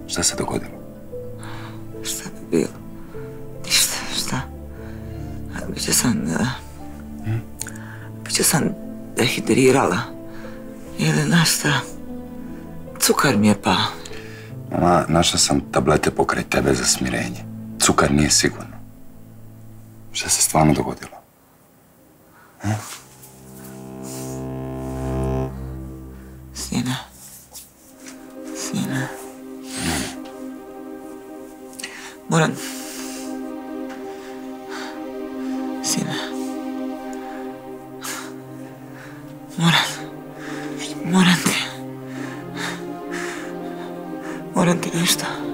Šta se dogodilo? Šta bi bilo? Ništa, šta? Biće sam dehidrirala. Ili našta. Cukar mi je pao. Mama, našla sam tablete pokraj tebe za smirenje. Cukar nije sigurno. Šta se stvarno dogodilo? Sine. Moram... Sine. Moram ti nešto.